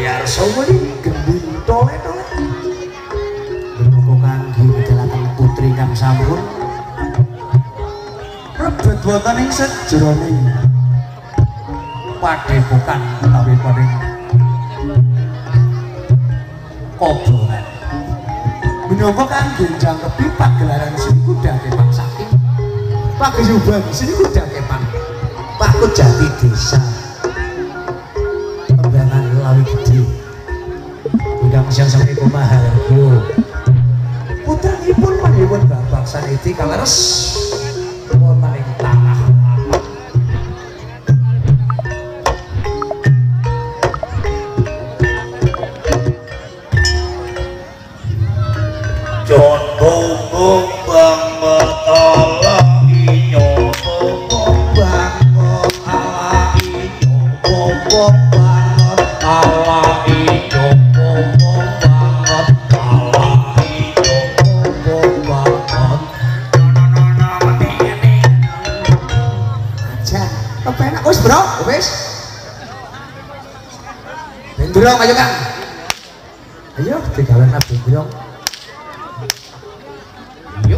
biar sumuli gending tole-tole menuku kangge ngedalaken putri kang sampun rebet wonten ing sejroning padepokan utawi paring kobongan menuku kangge njangkepi pagelaran seni kuda kepang saking paguyuban seni kuda kepang Pakut Jati Desa Tembangan Lawi Gede Bidang siang sampai Kumaharjo putranipun panjenengan Bapak Saniti kaleres wonten ing tanah Jon Bung Bang Betala Inyo Bung Bang Betala Inyo Bung Bang Betala Inyo Bung Bang Betala Inyo Bung Bang aja kepenak wis bro wis bendrong ayo Kang ayo digawen bendrong yuk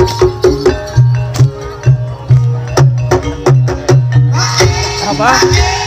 Apa?